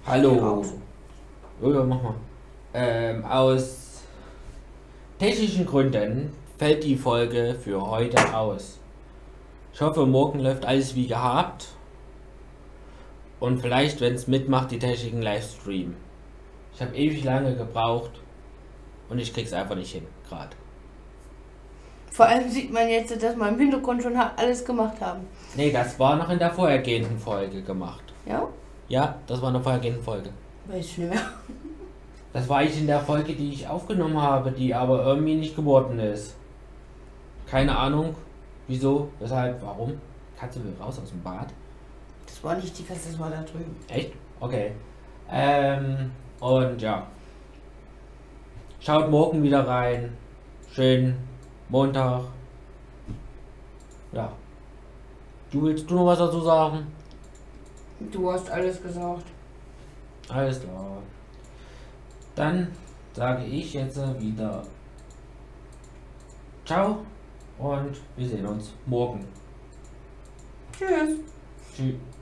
Hallo. Oh ja, mach mal. Aus technischen Gründen fällt die Folge für heute aus. Ich hoffe, morgen läuft alles wie gehabt. Und vielleicht, wenn es mitmacht, die Technik einen Livestream. Ich habe ewig lange gebraucht und ich krieg's einfach nicht hin, gerade. Vor allem sieht man jetzt, dass wir im Hintergrund schon alles gemacht haben. Nee, das war noch in der vorhergehenden Folge gemacht. Ja? Ja, das war in der vorhergehenden Folge. Weiß ich nicht mehr. Das war eigentlich in der Folge, die ich aufgenommen habe, die aber irgendwie nicht geworden ist. Keine Ahnung, wieso, weshalb, warum. Katze will raus aus dem Bad. Das war nicht die Katze, das war da drüben. Echt? Okay. Und ja. Schaut morgen wieder rein. Schön Montag. Ja. Willst du noch was dazu sagen? Du hast alles gesagt. Alles klar. Dann sage ich jetzt wieder ciao und wir sehen uns morgen. Tschüss. Tschüss.